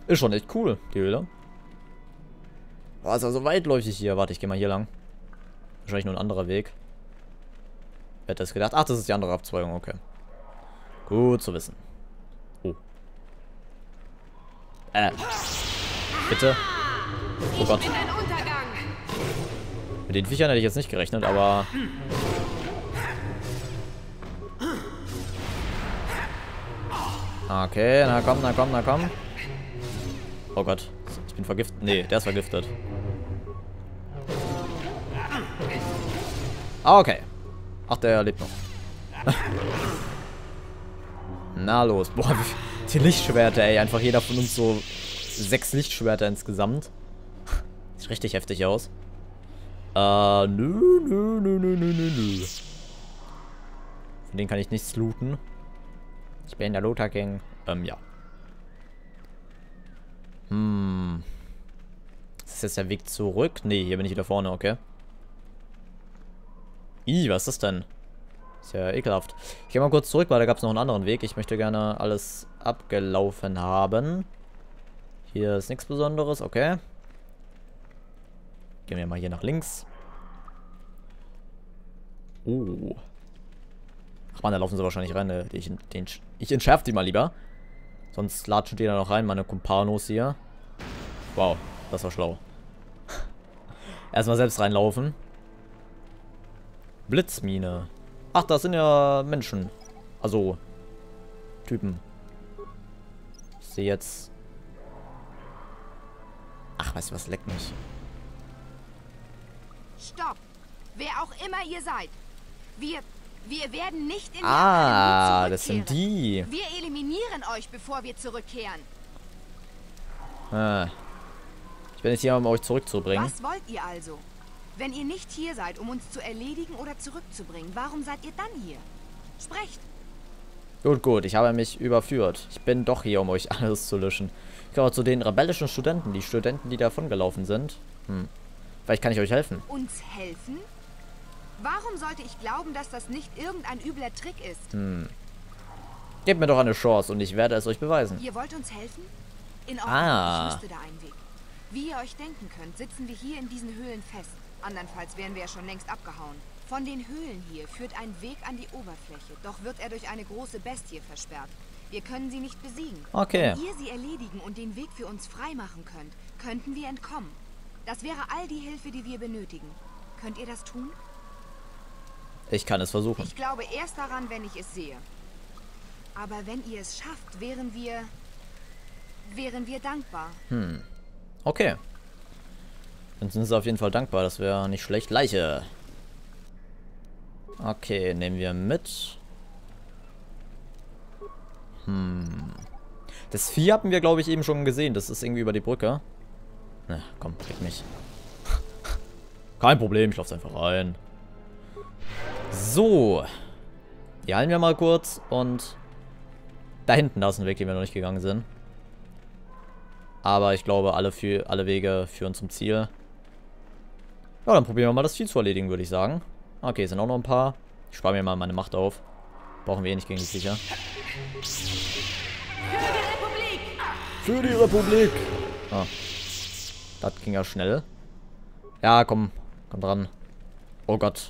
Ist schon echt cool, die Höhle. Boah, ist also weitläufig hier. Warte, ich gehe mal hier lang. Wahrscheinlich nur ein anderer Weg. Wer hätte das gedacht? Ach, das ist die andere Abzweigung, okay. Gut zu wissen. Oh. Bitte? Oh Gott. Mit den Viechern hätte ich jetzt nicht gerechnet, aber... Okay, na komm, na komm, na komm. Oh Gott. Ich bin vergiftet. Nee, der ist vergiftet. Ah, okay. Ach, der lebt noch. Na los. Boah, die Lichtschwerter, ey. Einfach jeder von uns so 6 Lichtschwerter insgesamt. Sieht richtig heftig aus. Nö. Von denen kann ich nichts looten. Ich bin in der Looter Gang. Ja. Ist das jetzt der Weg zurück? Nee, hier bin ich wieder vorne, okay. Ih, was ist das denn? Ist ja ekelhaft. Ich gehe mal kurz zurück, weil da gab es noch einen anderen Weg. Ich möchte gerne alles abgelaufen haben. Hier ist nichts Besonderes, okay. Gehen wir mal hier nach links. Oh. Ach man, da laufen sie wahrscheinlich rein. Ich entschärfe die mal lieber. Sonst latschen die da noch rein, meine Kumpanos hier. Wow, das war schlau. Erstmal selbst reinlaufen. Blitzmine. Ach, das sind ja Menschen. Also, Typen. Ich sehe jetzt... Ach, weißt du was, leckt mich. Stopp! Wer auch immer ihr seid. Wir werden nicht in die Ah, das sind die. Wir eliminieren euch, bevor wir zurückkehren. Ich bin jetzt hier, um euch zurückzubringen. Was wollt ihr also? Wenn ihr nicht hier seid, um uns zu erledigen oder zurückzubringen, warum seid ihr dann hier? Sprecht! Gut, ich habe mich überführt. Ich bin doch hier, um euch alles zu löschen. Ich gehöre zu den rebellischen Studenten, die davongelaufen sind. Vielleicht kann ich euch helfen. Uns helfen? Warum sollte ich glauben, dass das nicht irgendein übler Trick ist? Gebt mir doch eine Chance und ich werde es euch beweisen. Ihr wollt uns helfen? In Ordnung, ich wüsste da einen Weg. Wie ihr euch denken könnt, sitzen wir hier in diesen Höhlen fest. Andernfalls wären wir ja schon längst abgehauen. Von den Höhlen hier führt ein Weg an die Oberfläche, doch wird er durch eine große Bestie versperrt. Wir können sie nicht besiegen. Okay. Wenn ihr sie erledigen und den Weg für uns freimachen könnt, könnten wir entkommen. Das wäre all die Hilfe, die wir benötigen. Könnt ihr das tun? Ich kann es versuchen. Ich glaube erst daran, wenn ich es sehe. Aber wenn ihr es schafft, wären wir dankbar. Okay. Dann sind sie auf jeden Fall dankbar. Das wäre nicht schlecht. Leiche. Okay, nehmen wir mit. Das Vieh hatten wir, glaube ich, eben schon gesehen. Das ist irgendwie über die Brücke. Na, komm, krieg mich. Kein Problem, ich lauf's einfach rein. So. Die heilen wir mal kurz und... Da hinten, da ist ein Weg, den wir noch nicht gegangen sind. Aber ich glaube, alle Wege führen zum Ziel. Ja, dann probieren wir mal das Vieh zu erledigen, würde ich sagen. Okay, sind auch noch ein paar. Ich spare mir mal meine Macht auf. Brauchen wir eh nicht gegen die Viecher. Für die Republik! Ah. Das ging ja schnell. Ja, komm dran. Oh Gott.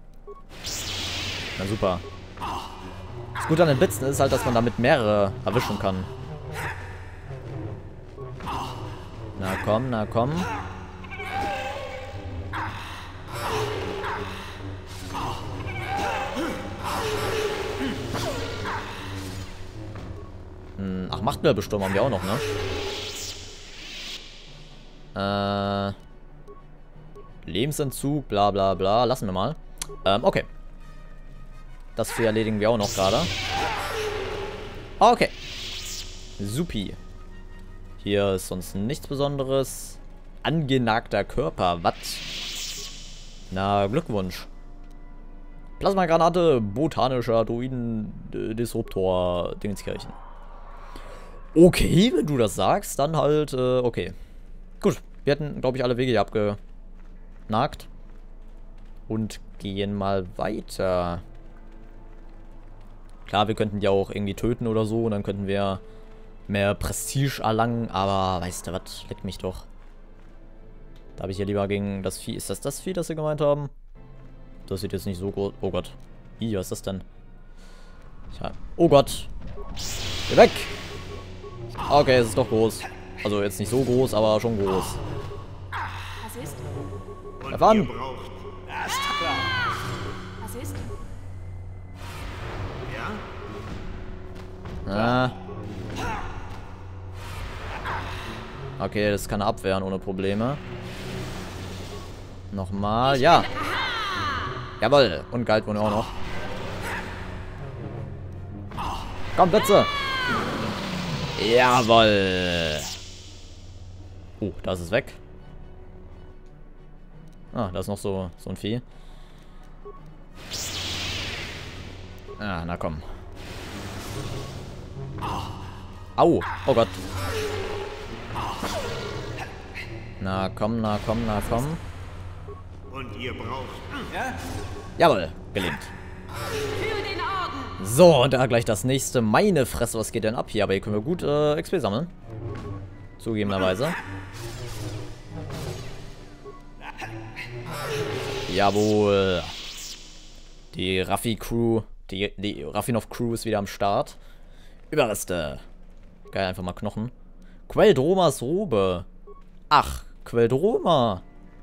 Na super. Das Gute an den Blitzen ist halt, dass man damit mehrere erwischen kann. Na komm, na komm. Ach, Machtwirbelsturm haben wir auch noch, ne? Lebensentzug, bla bla bla. Lassen wir mal. Okay. Das für erledigen wir auch noch gerade. Okay. Supi. Hier ist sonst nichts Besonderes. Angenagter Körper. Was? Na, Glückwunsch. Plasmagranate, botanischer Druiden-Disruptor, Dingenskirchen. Okay, wenn du das sagst, dann halt, okay. Gut, wir hätten, glaube ich, alle Wege hier abgenagt. Und gehen mal weiter. Klar, wir könnten die auch irgendwie töten oder so. Und dann könnten wir mehr Prestige erlangen, aber weißt du was, leck mich doch. Da habe ich ja lieber gegen das Vieh. Ist das Vieh, das sie gemeint haben? Das sieht jetzt nicht so groß. Oh Gott. Was ist das denn? Ja. Oh Gott. Geh weg! Okay, es ist doch groß. Also jetzt nicht so groß, aber schon groß. Was ist? Greif an! Was ist? Ah. Okay, das kann er abwehren ohne Probleme. Nochmal, ja. Jawohl, und Galtwurm auch noch. Komm, Plätze! Jawohl! Oh, da ist es weg. Ah, da ist noch so ein Vieh. Ah, na komm. Au! Oh Gott. Na komm, na komm, na komm. Und ihr braucht... Jawohl, gelingt. Für den Orden! So, und da gleich das nächste. Meine Fresse, was geht denn ab hier? Aber hier können wir gut XP sammeln. Zugegebenerweise. Jawohl. Die Raffi-Crew, die Raffinov-Crew ist wieder am Start. Überreste. Geil, einfach mal Knochen. Queldromas Robe. Ach, Queldroma.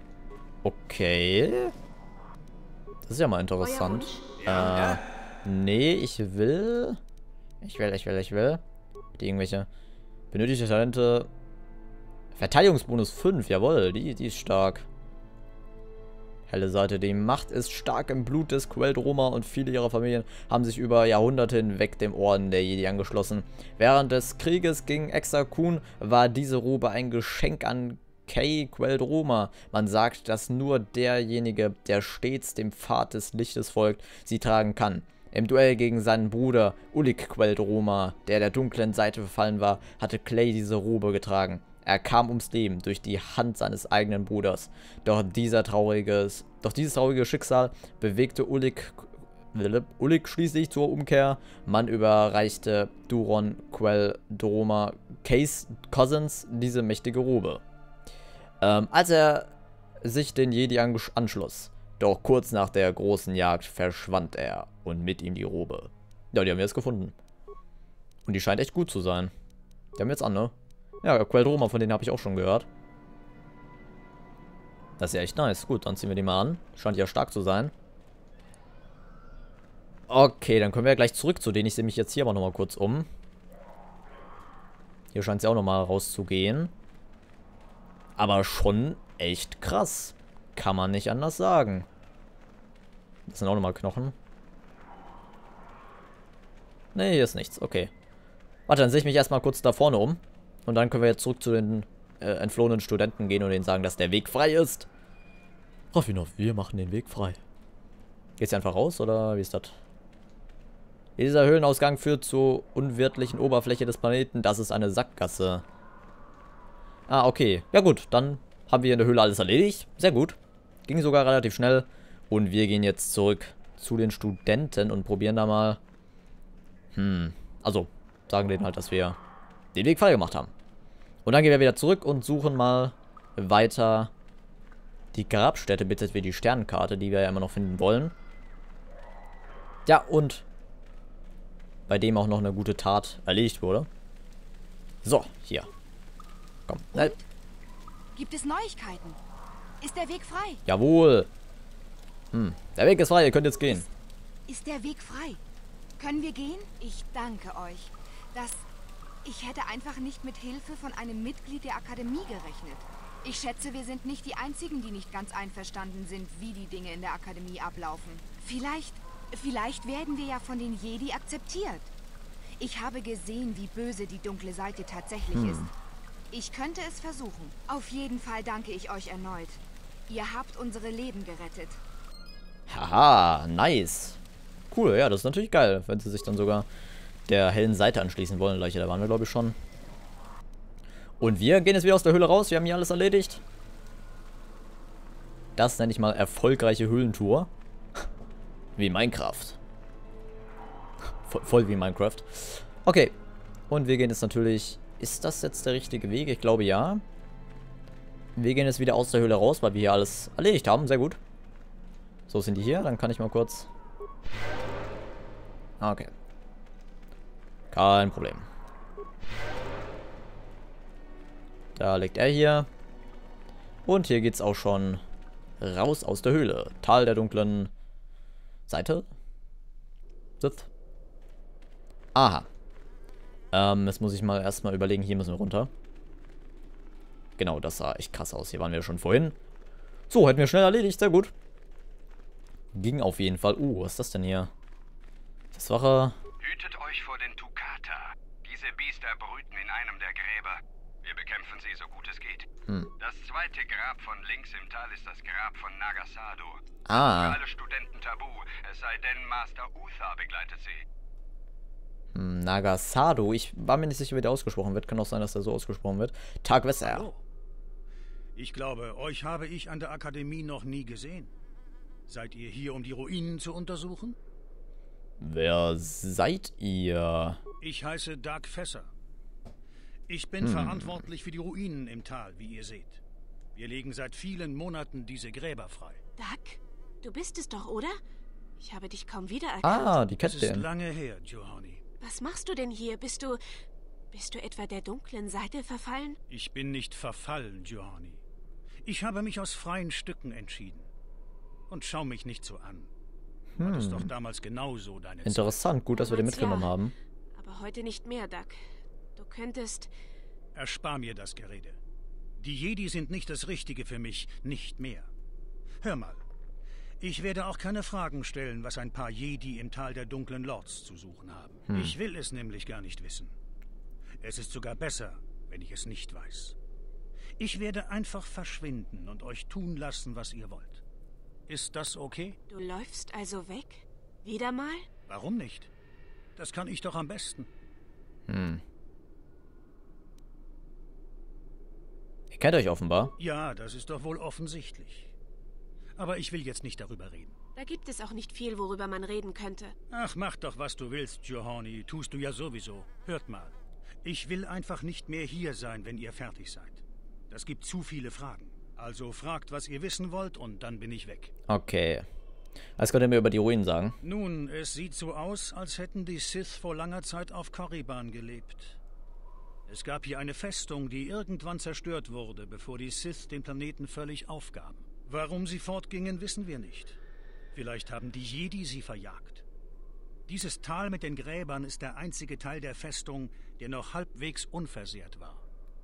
Okay. Das ist ja mal interessant. Nee, ich will. Ich will. Die irgendwelche benötigte Talente. Verteidigungsbonus 5, jawohl, die ist stark. Helle Seite, die Macht ist stark im Blut des Queldroma und viele ihrer Familien haben sich über Jahrhunderte hinweg dem Orden der Jedi angeschlossen. Während des Krieges gegen Exar-Kun war diese Robe ein Geschenk an Kay Queldroma. Man sagt, dass nur derjenige, der stets dem Pfad des Lichtes folgt, sie tragen kann. Im Duell gegen seinen Bruder Ulic Queldroma, der dunklen Seite verfallen war, hatte Clay diese Robe getragen. Er kam ums Leben durch die Hand seines eigenen Bruders. Doch dieses traurige Schicksal bewegte Ulic schließlich zur Umkehr. Man überreichte Duron Queldroma Kays Cousins diese mächtige Robe. Als er sich den Jedi anschloss. Doch kurz nach der großen Jagd verschwand er und mit ihm die Robe. Ja, die haben wir jetzt gefunden. Und die scheint echt gut zu sein. Die haben wir jetzt an, ne? Ja, Queldroma, von denen habe ich auch schon gehört. Das ist ja echt nice. Gut, dann ziehen wir die mal an. Scheint ja stark zu sein. Okay, dann können wir ja gleich zurück zu denen. Ich sehe mich jetzt hier aber nochmal kurz um. Hier scheint es ja auch nochmal rauszugehen. Aber schon echt krass. Kann man nicht anders sagen. Das sind auch nochmal Knochen. Ne, hier ist nichts. Okay. Warte, dann sehe ich mich erstmal kurz da vorne um. Und dann können wir jetzt zurück zu den entflohenen Studenten gehen und denen sagen, dass der Weg frei ist. Raffinov, wir machen den Weg frei. Geht's hier einfach raus, oder wie ist das? Dieser Höhlenausgang führt zur unwirtlichen Oberfläche des Planeten. Das ist eine Sackgasse. Ah, okay. Ja gut, dann haben wir in der Höhle alles erledigt. Sehr gut. Ging sogar relativ schnell. Und wir gehen jetzt zurück zu den Studenten und probieren da mal... Also, sagen denen halt, dass wir den Weg frei gemacht haben. Und dann gehen wir wieder zurück und suchen mal weiter die Grabstätte, bzw. die Sternenkarte, die wir ja immer noch finden wollen. Ja, und bei dem auch noch eine gute Tat erledigt wurde. So, hier. Komm. Und? Gibt es Neuigkeiten? Ist der Weg frei? Jawohl. Der Weg ist frei, ihr könnt jetzt gehen. Ist der Weg frei? Können wir gehen? Ich danke euch. Ich hätte einfach nicht mit Hilfe von einem Mitglied der Akademie gerechnet. Ich schätze, wir sind nicht die Einzigen, die nicht ganz einverstanden sind, wie die Dinge in der Akademie ablaufen. Vielleicht werden wir ja von den Jedi akzeptiert. Ich habe gesehen, wie böse die dunkle Seite tatsächlich ist. Ich könnte es versuchen. Auf jeden Fall danke ich euch erneut. Ihr habt unsere Leben gerettet. Haha, nice. Cool, ja, das ist natürlich geil, wenn sie sich dann sogar der hellen Seite anschließen wollen. Gleich, da waren wir, glaube ich, schon. Und wir gehen jetzt wieder aus der Höhle raus. Wir haben hier alles erledigt. Das nenne ich mal erfolgreiche Höhlentour. Wie Minecraft. Voll wie Minecraft. Okay. Und wir gehen jetzt natürlich... Ist das jetzt der richtige Weg? Ich glaube ja. Wir gehen jetzt wieder aus der Höhle raus, weil wir hier alles erledigt haben. Sehr gut. So, sind die hier? Dann kann ich mal kurz... Okay. Kein Problem. Da liegt er hier. Und hier geht's auch schon raus aus der Höhle. Tal der dunklen Seite. Sith. Aha. Jetzt muss ich mal erstmal überlegen, hier müssen wir runter. Genau, das sah echt krass aus. Hier waren wir schon vorhin. So, hätten wir schnell erledigt. Sehr gut. Ging auf jeden Fall. Was ist das denn hier? Das Wache. Hütet euch vor den Tukata. Diese Biester brüten in einem der Gräber. Wir bekämpfen sie so gut es geht. Das zweite Grab von links im Tal ist das Grab von Nagasado. Ah. Für alle Studenten tabu, es sei denn Master Uther begleitet sie. Nagasado. Ich war mir nicht sicher, wie der ausgesprochen wird. Kann auch sein, dass der so ausgesprochen wird. Tagwesser. Hallo. Ich glaube, euch habe ich an der Akademie noch nie gesehen. Seid ihr hier, um die Ruinen zu untersuchen? Wer seid ihr? Ich heiße Dark Fässer. Ich bin verantwortlich für die Ruinen im Tal, wie ihr seht. Wir legen seit vielen Monaten diese Gräber frei. Duck, du bist es doch, oder? Ich habe dich kaum wiedererkannt. Ah, die Es ist Kette. lange her, Johani. Was machst du denn hier? Bist du etwa der dunklen Seite verfallen? Ich bin nicht verfallen, Johani. Ich habe mich aus freien Stücken entschieden. Und schau mich nicht so an. Du hattest doch damals genauso deine Zeit. Interessant. Gut, dass wir den Damals mitgenommen ja. haben. Aber heute nicht mehr, Duck. Du könntest... Erspar mir das Gerede. Die Jedi sind nicht das Richtige für mich, nicht mehr. Hör mal. Ich werde auch keine Fragen stellen, was ein paar Jedi im Tal der dunklen Lords zu suchen haben. Ich will es nämlich gar nicht wissen. Es ist sogar besser, wenn ich es nicht weiß. Ich werde einfach verschwinden und euch tun lassen, was ihr wollt. Ist das okay? Du läufst also weg? Wieder mal? Warum nicht? Das kann ich doch am besten. Ihr kennt euch offenbar. Ja, das ist doch wohl offensichtlich. Aber ich will jetzt nicht darüber reden. Da gibt es auch nicht viel, worüber man reden könnte. Ach, mach doch, was du willst, Johani. Tust du ja sowieso. Hört mal. Ich will einfach nicht mehr hier sein, wenn ihr fertig seid. Das gibt zu viele Fragen. Also fragt, was ihr wissen wollt, und dann bin ich weg. Okay. Was könnt ihr mir über die Ruinen sagen? Nun, es sieht so aus, als hätten die Sith vor langer Zeit auf Korriban gelebt. Es gab hier eine Festung, die irgendwann zerstört wurde, bevor die Sith den Planeten völlig aufgaben. Warum sie fortgingen, wissen wir nicht. Vielleicht haben die Jedi sie verjagt. Dieses Tal mit den Gräbern ist der einzige Teil der Festung, der noch halbwegs unversehrt war.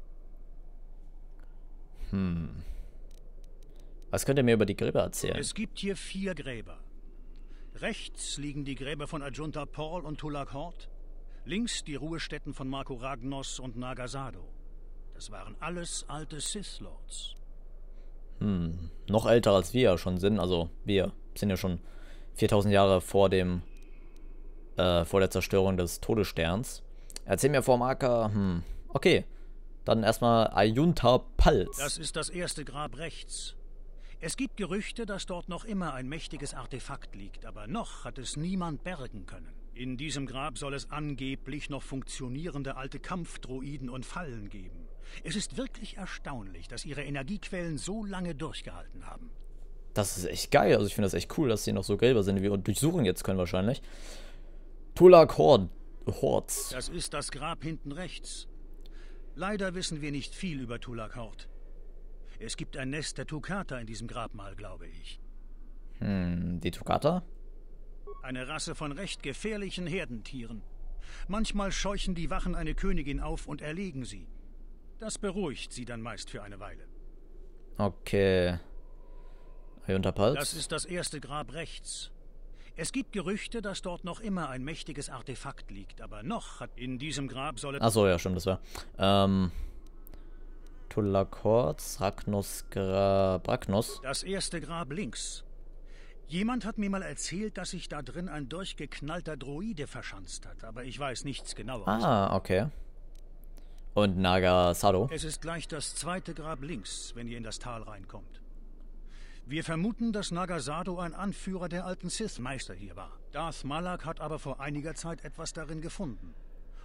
Was könnt ihr mir über die Gräber erzählen? Es gibt hier 4 Gräber. Rechts liegen die Gräber von Ajunta Paul und Tulak Hort. Links die Ruhestätten von Marco Ragnos und Nagasado. Das waren alles alte Sith Lords. Noch älter als wir ja schon sind. Also wir sind ja schon 4000 Jahre vor der Zerstörung des Todessterns. Erzähl mir vor Marker. Okay. Dann erstmal Ajunta Pals. Das ist das erste Grab rechts. Es gibt Gerüchte, dass dort noch immer ein mächtiges Artefakt liegt, aber noch hat es niemand bergen können. In diesem Grab soll es angeblich noch funktionierende alte Kampfdroiden und Fallen geben. Es ist wirklich erstaunlich, dass ihre Energiequellen so lange durchgehalten haben. Das ist echt geil. Also ich finde das echt cool, dass die noch so Gräber sind, die wir durchsuchen jetzt können wahrscheinlich. Tulak Horts. Das ist das Grab hinten rechts. Leider wissen wir nicht viel über Tulak Hort. Es gibt ein Nest der Tukata in diesem Grabmal, glaube ich. Die Tukata? Eine Rasse von recht gefährlichen Herdentieren. Manchmal scheuchen die Wachen eine Königin auf und erlegen sie. Das beruhigt sie dann meist für eine Weile. Okay. Ajunta Pals? Das ist das erste Grab rechts. Es gibt Gerüchte, dass dort noch immer ein mächtiges Artefakt liegt, aber noch hat in diesem Grab soll es... Achso, ja, stimmt, das war. Tulak Horts, Ragnos, Bragnos. Das erste Grab links. Jemand hat mir mal erzählt, dass sich da drin ein durchgeknallter Droide verschanzt hat, aber ich weiß nichts genaueres. Ah, okay. Und Nagasado? Es ist gleich das zweite Grab links, wenn ihr in das Tal reinkommt. Wir vermuten, dass Nagasado ein Anführer der alten Sith-Meister hier war. Darth Malak hat aber vor einiger Zeit etwas darin gefunden.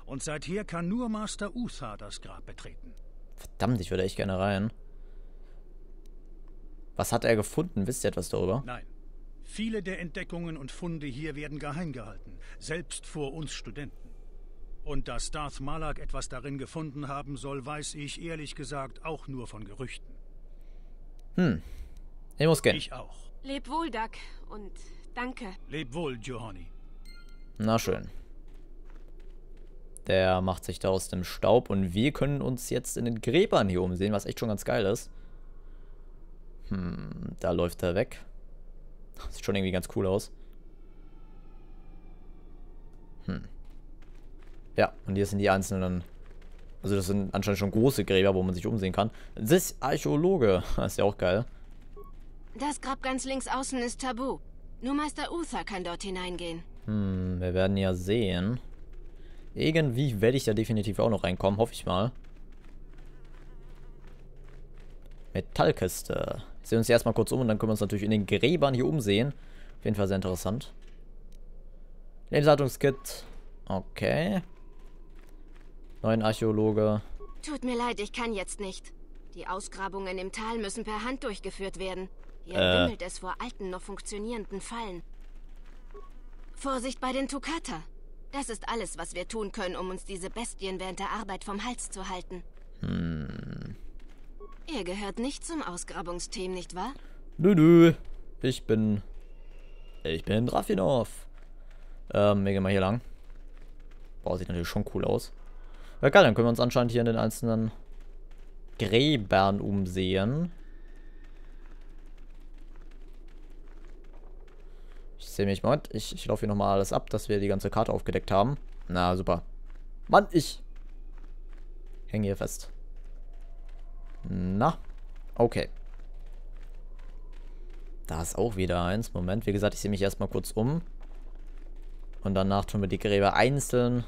Und seither kann nur Master Uther das Grab betreten. Verdammt, ich würde echt gerne rein. Was hat er gefunden? Wisst ihr etwas darüber? Nein. Viele der Entdeckungen und Funde hier werden geheim gehalten, selbst vor uns Studenten. Und dass Darth Malak etwas darin gefunden haben soll, weiß ich ehrlich gesagt auch nur von Gerüchten. Ich muss gehen. Ich auch. Leb wohl, Duck. Und danke. Leb wohl, Johani. Na schön. Der macht sich da aus dem Staub und wir können uns jetzt in den Gräbern hier umsehen, was echt schon ganz geil ist. Da läuft er weg. Sieht schon irgendwie ganz cool aus. Ja, und hier sind die einzelnen... Also das sind anscheinend schon große Gräber, wo man sich umsehen kann. Das ist Archäologe. Das ist ja auch geil. Das Grab ganz links außen ist tabu. Nur Meister Uther kann dort hineingehen. Wir werden ja sehen. Irgendwie werde ich da definitiv auch noch reinkommen, hoffe ich mal. Metallkiste. Wir sehen uns hier erstmal kurz um und dann können wir uns natürlich in den Gräbern hier umsehen. Auf jeden Fall sehr interessant. Lebenshaltungskit. Okay. Neuen Archäologe. Tut mir leid, ich kann jetzt nicht. Die Ausgrabungen im Tal müssen per Hand durchgeführt werden. Hier wimmelt es vor alten, noch funktionierenden Fallen. Vorsicht bei den Tukata. Das ist alles, was wir tun können, um uns diese Bestien während der Arbeit vom Hals zu halten. Ihr gehört nicht zum Ausgrabungsteam, nicht wahr? Nö. Ich bin Drafinov. Wir gehen mal hier lang. Boah, sieht natürlich schon cool aus. Ja, geil, dann können wir uns anscheinend hier in den einzelnen Gräbern umsehen. Ich sehe mich, Moment, ich laufe hier nochmal alles ab, dass wir die ganze Karte aufgedeckt haben. Na, super. Mann, ich hänge hier fest. Na, okay. Da ist auch wieder eins. Moment, wie gesagt, ich sehe mich erstmal kurz um. Und danach tun wir die Gräber einzeln.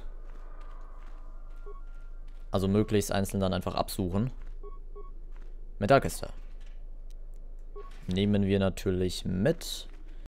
Also möglichst einzeln dann einfach absuchen. Metallkiste. Nehmen wir natürlich mit.